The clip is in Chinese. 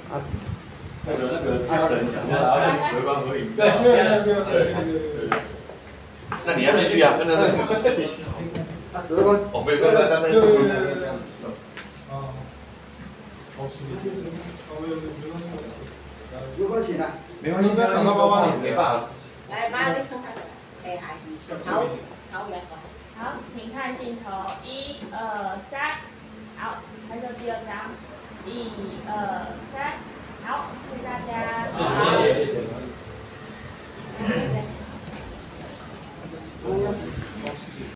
那个家人讲话，然后跟蛇光合影。 对。那你要进去啊，跟着那个。 啊，蛇光。 哦，不，那这样。 啊。好，谢谢。 如果起来， 没关系，没关系，没办法。 来，妈，你看看，厉害，好，好来。 好，请看镜头，1、2、3，好，拍摄第2张，1、2、3，好，谢谢大家。 谢谢。 好。